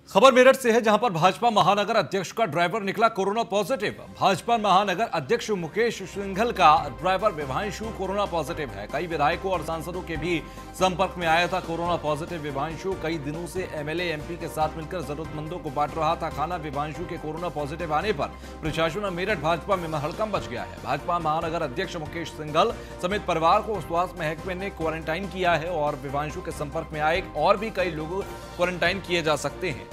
खबर मेरठ से है, जहां पर भाजपा महानगर अध्यक्ष का ड्राइवर निकला कोरोना पॉजिटिव। भाजपा महानगर अध्यक्ष मुकेश सिंघल का ड्राइवर विभांशु कोरोना पॉजिटिव है। कई विधायकों और सांसदों के भी संपर्क में आया था कोरोना पॉजिटिव विभांशु। कई दिनों से एमएलए एमपी के साथ मिलकर जरूरतमंदों को बांट रहा था खाना। विभांशु के कोरोना पॉजिटिव आने पर प्रशासन और मेरठ भाजपा में हड़कंप मच गया है। भाजपा महानगर अध्यक्ष मुकेश सिंघल समेत परिवार को स्वास्थ्य महकमे ने क्वारंटाइन किया है और विभांशु के संपर्क में आए और भी कई लोग क्वारंटाइन किए जा सकते हैं।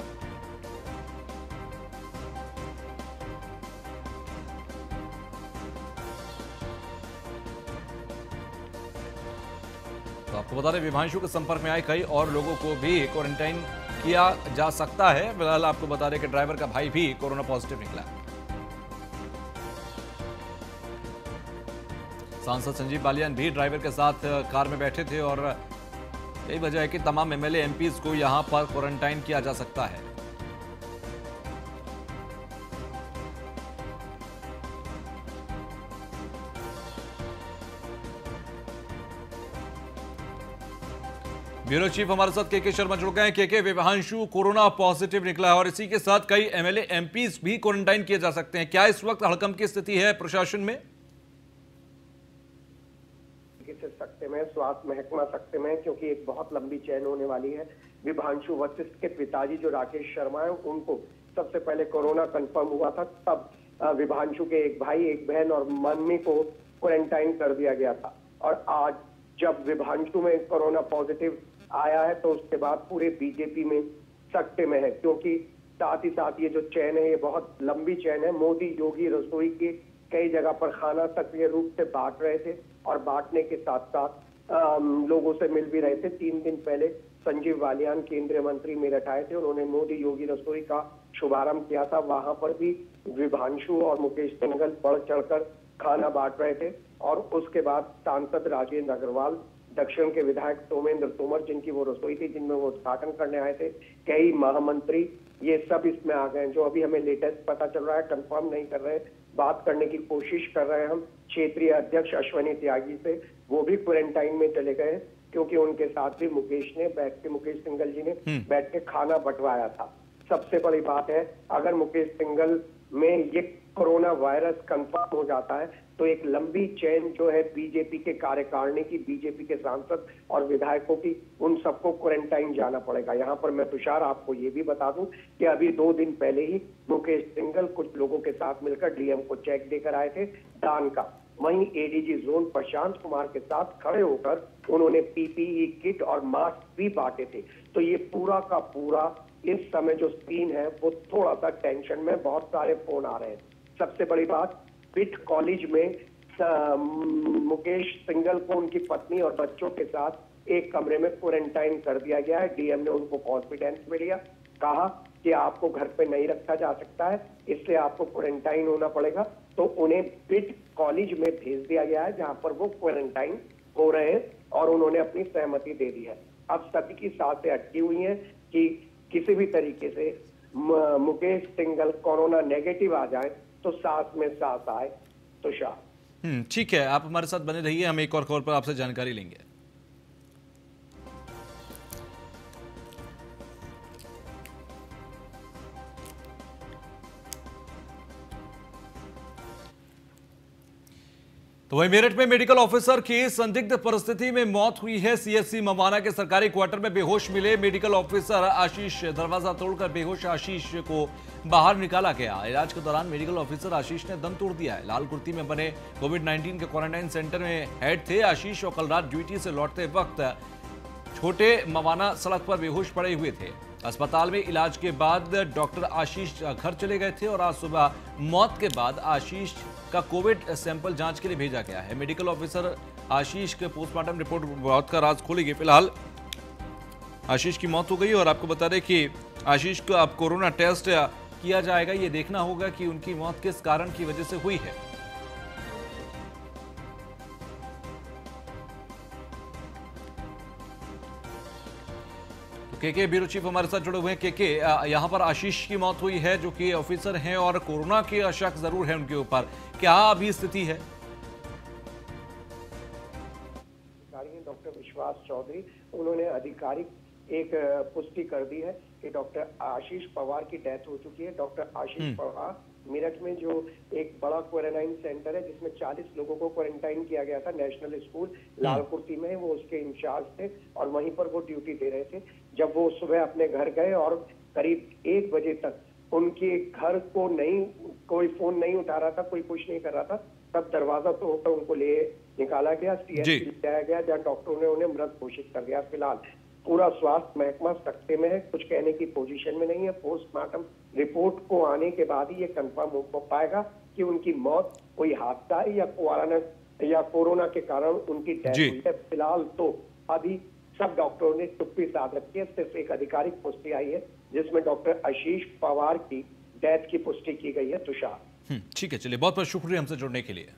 तो आपको बता दें, विभांशु के संपर्क में आए कई और लोगों को भी क्वारंटाइन किया जा सकता है। फिलहाल आपको बता दें कि ड्राइवर का भाई भी कोरोना पॉजिटिव निकला। सांसद संजीव बालियान भी ड्राइवर के साथ कार में बैठे थे और यही वजह है कि तमाम एमएलए एमपीज को यहां पर क्वारंटाइन किया जा सकता है। ब्यूरो चीफ हमारे साथ के शर्मा जुड़ गए हैं। के विभांशु कोरोना पॉजिटिव निकला है और इसी के साथ कई एमएलए एमपीज भी क्वारंटाइन किए जा सकते हैं। क्या इस वक्त हड़कंप की स्थिति है प्रशासन में? सकते में स्वास्थ्य महकमा सकते में, क्योंकि एक बहुत लंबी चेन होने वाली है। विभांशु वशिष्ठ के पिताजी जो राकेश शर्मा है, उनको सबसे पहले कोरोना कंफर्म हुआ था। तब विभांशु के एक भाई, एक बहन और मम्मी को क्वारंटाइन कर दिया गया था। और आज जब विभांशु में कोरोना पॉजिटिव आया है तो उसके बाद पूरे बीजेपी में सकते में है, क्योंकि साथ ही साथ ये जो चैन है ये बहुत लंबी चैन है। मोदी योगी रसोई के कई जगह पर खाना सक्रिय रूप से बांट रहे थे और बांटने के साथ साथ लोगों से मिल भी रहे थे। 3 दिन पहले संजीव बालियान केंद्रीय मंत्री मेरठ आए थे, उन्होंने मोदी योगी रसोई का शुभारंभ किया था। वहां पर भी विभांशु और मुकेश सिंघल बढ़ चढ़कर खाना बांट रहे थे। और उसके बाद सांसद राजेंद्र अग्रवाल, दक्षिण के विधायक सोमेंद्र तोमर, जिनकी वो रसोई थी जिनमें वो उद्घाटन करने आए थे, कई महामंत्री, ये सब इसमें आ गए। जो अभी हमें लेटेस्ट पता चल रहा है, कंफर्म नहीं कर रहे, बात करने की कोशिश कर रहे हैं हम क्षेत्रीय अध्यक्ष अश्वनी त्यागी से, वो भी क्वारंटाइन में चले गए, क्योंकि उनके साथ भी मुकेश सिंघल जी ने बैठ के खाना बंटवाया था। सबसे बड़ी बात है, अगर मुकेश सिंघल में ये कोरोना वायरस कंफर्म हो जाता है तो एक लंबी चेन जो है बीजेपी के कार्यकारिणी की, बीजेपी के सांसद और विधायकों की, उन सबको क्वारंटाइन जाना पड़ेगा। यहाँ पर मैं तुषार आपको ये भी बता दूं कि अभी 2 दिन पहले ही मुकेश सिंघल कुछ लोगों के साथ मिलकर डीएम को चेक देकर आए थे दान का। वहीं एडीजी जोन प्रशांत कुमार के साथ खड़े होकर उन्होंने पीपीई किट और मास्क भी बांटे थे। तो ये पूरा का पूरा इस समय जो सीन है वो थोड़ा सा टेंशन में, बहुत सारे फोन आ रहे हैं। सबसे बड़ी बात, बिट कॉलेज में मुकेश सिंघल को उनकी पत्नी और बच्चों के साथ एक कमरे में क्वारंटाइन कर दिया गया है। डीएम ने उनको कॉन्फिडेंस में लिया, कहा कि आपको घर पे नहीं रखा जा सकता है, इसलिए आपको क्वारंटाइन होना पड़ेगा। तो उन्हें बिट कॉलेज में भेज दिया गया है, जहां पर वो क्वारंटाइन हो रहे हैं और उन्होंने अपनी सहमति दे दी है। अब सभी की सांसें अटकी हुई हैं कि किसी भी तरीके से मुकेश सिंघल कोरोना नेगेटिव आ जाए तो सांस में सांस आए। तुषार, ठीक है, आप हमारे साथ बने रहिए, हम एक और खबर पर आपसे जानकारी लेंगे। तो वहीं मेरठ में मेडिकल ऑफिसर की संदिग्ध परिस्थिति में मौत हुई है। सीएचसी मवाना के सरकारी क्वार्टर में बेहोश मिले मेडिकल ऑफिसर आशीष, दरवाजा तोड़कर बेहोश आशीष को बाहर निकाला गया। इलाज के दौरान मेडिकल ऑफिसर आशीष ने दम तोड़ दिया है। लाल कुर्ती में बने कोविड-19 के क्वारंटाइन सेंटर में हेड थे आशीष और कल रात ड्यूटी से लौटते वक्त छोटे मवाना सड़क पर बेहोश पड़े हुए थे। अस्पताल में इलाज के बाद डॉक्टर आशीष घर चले गए थे और आज सुबह मौत के बाद आशीष का कोविड सैंपल जांच के लिए भेजा गया है। मेडिकल ऑफिसर आशीष के पोस्टमार्टम रिपोर्ट मौत का राज खोलेगी। फिलहाल आशीष की मौत हो गई और आपको बता दें कि आशीष को अब कोरोना टेस्ट किया जाएगा। ये देखना होगा कि उनकी मौत किस कारण की वजह से हुई है। के ब्यूरो चीफ हमारे साथ जुड़े हुए हैं। के यहाँ पर आशीष की मौत हुई है जो कि ऑफिसर हैं और कोरोना के शक जरूर है उनके ऊपर, क्या अभी स्थिति है? डॉक्टर विश्वास चौधरी, उन्होंने आधिकारिक एक पुष्टि कर दी है कि डॉक्टर आशीष पवार की डेथ हो चुकी है। डॉक्टर आशीष पवार मेरठ में जो एक बड़ा क्वारंटाइन सेंटर है जिसमें 40 लोगों को क्वारंटाइन किया गया था, नेशनल स्कूल लालकुर्ती में, वो उसके इंचार्ज थे और वहीं पर वो ड्यूटी दे रहे थे। जब वो सुबह अपने घर गए और करीब 1 बजे तक उनके घर को कोई फोन नहीं उठा रहा था, कोई कुछ नहीं कर रहा था, तब दरवाजा तोड़कर उनको ले निकाला गया, सीएचसी ले जाया गया, जहाँ डॉक्टरों ने उन्हें मृत घोषित कर दिया। फिलहाल पूरा स्वास्थ्य महकमा सकते में है, कुछ कहने की पोजीशन में नहीं है। पोस्टमार्टम रिपोर्ट को आने के बाद ही ये कंफर्म हो पाएगा कि उनकी मौत कोई हादसा है या कोरोना के कारण उनकी डेथ हुई है। फिलहाल तो अभी सब डॉक्टरों ने चुप्पी साध रखी है। सिर्फ एक आधिकारिक पुष्टि आई है जिसमें डॉक्टर आशीष पवार की डेथ की पुष्टि की गई है। तुषार, ठीक है, चलिए, बहुत बहुत शुक्रिया हमसे जुड़ने के लिए।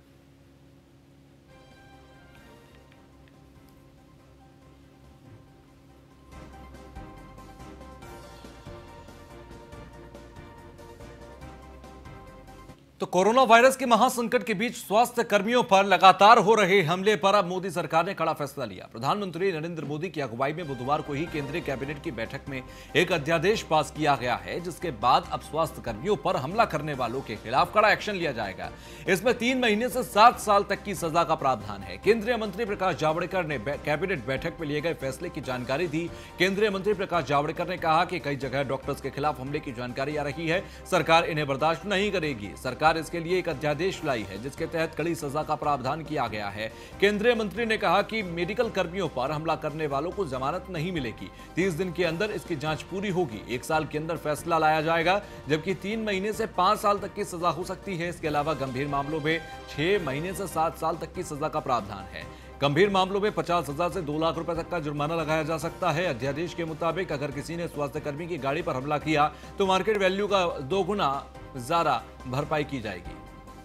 तो कोरोना वायरस के महासंकट के बीच स्वास्थ्य कर्मियों पर लगातार हो रहे हमले पर अब मोदी सरकार ने कड़ा फैसला लिया। प्रधानमंत्री नरेंद्र मोदी की अगुवाई में बुधवार को ही केंद्रीय कैबिनेट की बैठक में एक अध्यादेश पास किया गया है, जिसके बाद अब स्वास्थ्य कर्मियों पर हमला करने वालों के खिलाफ कड़ा एक्शन लिया जाएगा। इसमें 3 महीने से 7 साल तक की सजा का प्रावधान है। केंद्रीय मंत्री प्रकाश जावड़ेकर ने कैबिनेट बैठक में लिए गए फैसले की जानकारी दी। केंद्रीय मंत्री प्रकाश जावड़ेकर ने कहा कि कई जगह डॉक्टर्स के खिलाफ हमले की जानकारी आ रही है, सरकार इन्हें बर्दाश्त नहीं करेगी। सरकार इसके लिए एक अध्यादेश लाई है जिसके तहत कड़ी सजा का प्रावधान किया गया है। केंद्रीय मंत्री ने कहा कि मेडिकल कर्मियों पर हमला करने वालों को जमानत नहीं मिलेगी। 30 दिन के अंदर इसकी जांच पूरी होगी। 1 साल के अंदर फैसला लाया जाएगा, जबकि 3 महीने से 5 साल तक की सजा हो सकती है। इसके अलावा गंभीर मामलों में 6 महीने से 7 साल तक की सजा का प्रावधान है। गंभीर मामलों में 50,000 से 2 लाख रुपए तक का जुर्माना लगाया जा सकता है। अध्यादेश के मुताबिक अगर किसी ने स्वास्थ्यकर्मी की गाड़ी पर हमला किया तो मार्केट वैल्यू का 2 गुना ज्यादा भरपाई की जाएगी।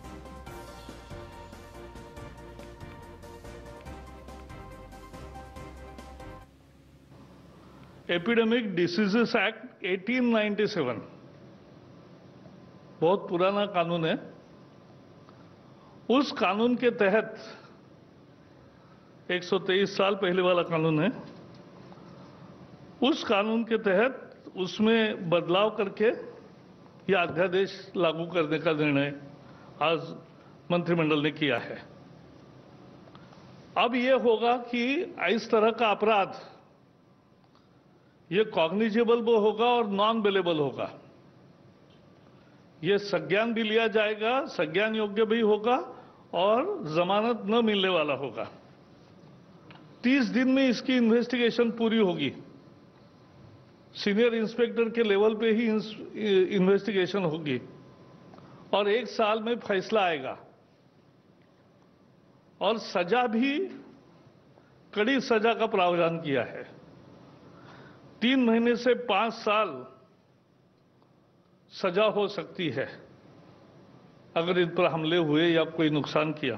एपिडेमिक डिसीजेस एक्ट 1897 बहुत पुराना कानून है। उस कानून के तहत 123 साल पहले वाला कानून है। उस कानून के तहत उसमें बदलाव करके यह अध्यादेश लागू करने का निर्णय आज मंत्रिमंडल ने किया है। अब यह होगा कि इस तरह का अपराध ये कॉग्निजेबल भी होगा और नॉन बेलेबल होगा। ये संज्ञान भी लिया जाएगा, संज्ञान योग्य भी होगा और जमानत न मिलने वाला होगा। 30 दिन में इसकी इन्वेस्टिगेशन पूरी होगी। सीनियर इंस्पेक्टर के लेवल पे ही इन्वेस्टिगेशन होगी और 1 साल में फैसला आएगा और सजा भी कड़ी सजा का प्रावधान किया है। 3 महीने से 5 साल सजा हो सकती है अगर इन पर हमले हुए या कोई नुकसान किया,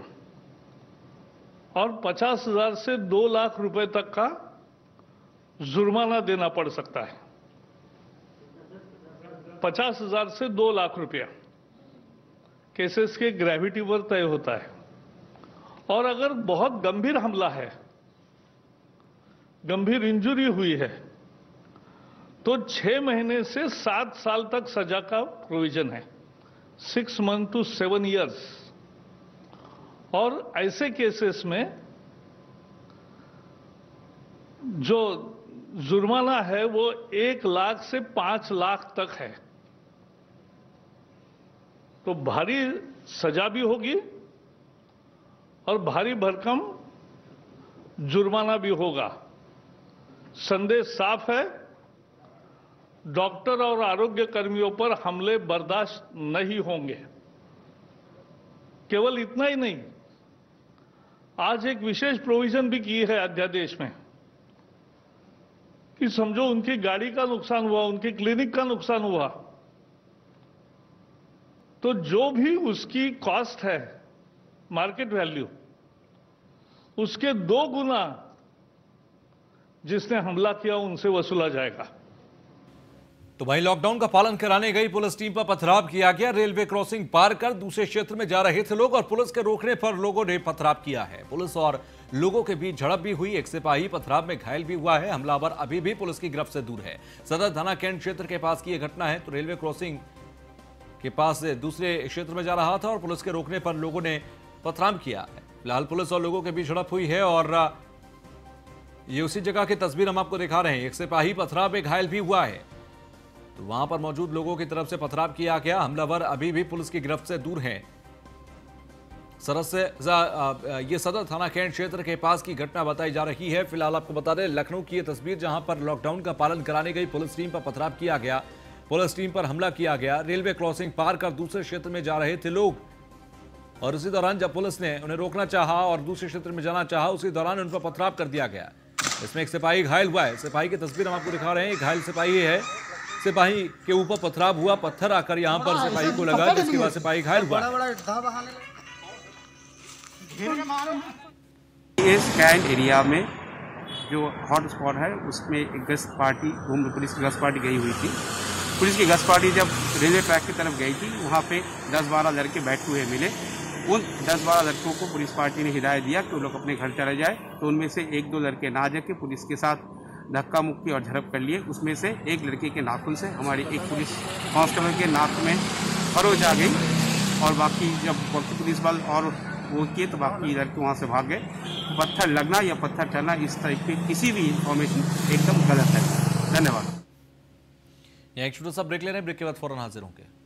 और 50,000 से 2 लाख रुपए तक का जुर्माना देना पड़ सकता है। 50,000 से 2 लाख रुपया केसेस के ग्रेविटी पर तय होता है। और अगर बहुत गंभीर हमला है, गंभीर इंजरी हुई है, तो 6 महीने से 7 साल तक सजा का प्रोविजन है, 6 मंथ टू 7 इयर्स। और ऐसे केसेस में जो जुर्माना है वो 1 लाख से 5 लाख तक है। तो भारी सजा भी होगी और भारी भरकम जुर्माना भी होगा। संदेश साफ है, डॉक्टर और आरोग्य कर्मियों पर हमले बर्दाश्त नहीं होंगे। केवल इतना ही नहीं, आज एक विशेष प्रोविजन भी की है अध्यादेश में कि समझो उनकी गाड़ी का नुकसान हुआ, उनकी क्लिनिक का नुकसान हुआ, तो जो भी उसकी कॉस्ट है, मार्केट वैल्यू, उसके 2 गुना जिसने हमला किया उनसे वसूला जाएगा। तो वहीं लॉकडाउन का पालन कराने गई पुलिस टीम पर पथराव किया गया। रेलवे क्रॉसिंग पार कर दूसरे क्षेत्र में जा रहे थे लोग और पुलिस के रोकने पर लोगों ने पथराव किया है। पुलिस और लोगों के बीच झड़प भी हुई। एक सिपाही पथराव में घायल भी हुआ है। हमलावर अभी भी पुलिस की गिरफ्त से दूर है। सदर थाना कैंट क्षेत्र के पास की यह घटना है। तो रेलवे क्रॉसिंग के पास से दूसरे क्षेत्र में जा रहा था और पुलिस के रोकने पर लोगों ने पथराव किया है। फिलहाल पुलिस और लोगों के बीच झड़प हुई है और ये उसी जगह की तस्वीर हम आपको दिखा रहे हैं। एक सिपाही पथराव में घायल भी हुआ है। तो वहां पर मौजूद लोगों की तरफ से पथराव किया गया। हमलावर अभी भी पुलिस की गिरफ्त से दूर हैं। ये सदर थाना कैंट क्षेत्र के पास की घटना बताई जा रही है। फिलहाल आपको बता दें लखनऊ की यह तस्वीर जहां पर लॉकडाउन का पालन कराने गई पुलिस टीम पर पथराव किया गया। पुलिस टीम पर हमला किया गया। रेलवे क्रॉसिंग पार कर दूसरे क्षेत्र में जा रहे थे लोग और उसी दौरान जब पुलिस ने उन्हें रोकना चाहा और दूसरे क्षेत्र में जाना चाहा उसी दौरान उन पर पथराव कर दिया गया। इसमें एक सिपाही घायल हुआ है। सिपाही की तस्वीर हम आपको दिखा रहे हैं। घायल सिपाही है। सिपाही के ऊपर पथराव हुआ। पत्थर आकर यहां पर सिपाही को लगा जिसके बाद सिपाही घायल हुआ। इस कैंट एरिया में जो हॉट स्पॉट है उसमें एक गश्त पार्टी पुलिस की गश्त पार्टी गई हुई थी। पुलिस की गश्त पार्टी जब रेलवे ट्रैक की तरफ गई थी वहाँ पे 10-12 लड़के बैठे हुए मिले। उन 10-12 लड़कों को पुलिस पार्टी ने हिदायत दिया कि वो लोग अपने घर चले जाए। तो उनमें से 1-2 लड़के ना जाके पुलिस के साथ धक्का मुक्की और झड़प कर लिए। उसमें से एक लड़के के नाखून से हमारी एक पुलिस कांस्टेबल के नाक में खरोच आ गई और बाकी जब पुलिस बल और वो किए तो बाकी लड़के वहाँ से भाग गए। पत्थर लगना या पत्थर चलना इस तरह की किसी भी इंफॉर्मेशन एकदम गलत है। धन्यवाद। यहाँ एक छोटा सा ब्रेक ले रहे हैं। ब्रेक के बाद फौरन हाजिर होंगे।